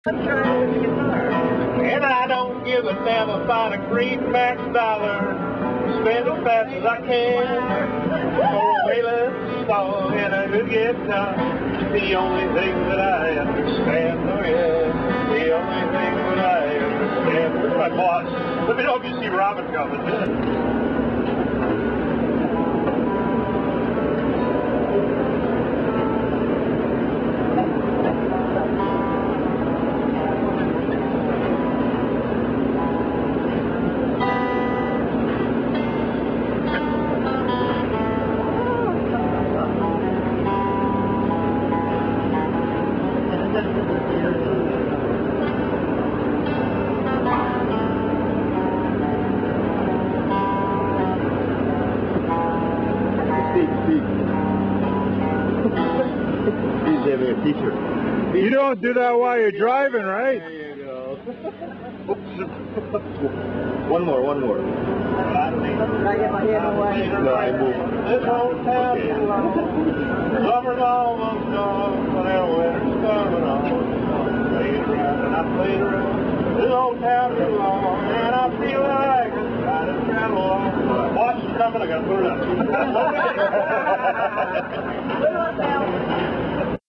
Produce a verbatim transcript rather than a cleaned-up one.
And I don't give a damn if I find a greenback dollar. Spend as fast as I can. For a wailing song and a good guitar. The only thing that I understand, oh yeah. The only thing that I understand. Where's my boss? Let me know if you see Robin coming. You don't do that while you're driving, right? There you go. One more, one more. I get my hand away. No, I move. This whole town is long. Summer's almost gone, but our winter's coming on. I played around and I played around. This whole town is long, and I feel like it's trying to travel on. Watch is coming, I gotta put it up. Put it up now.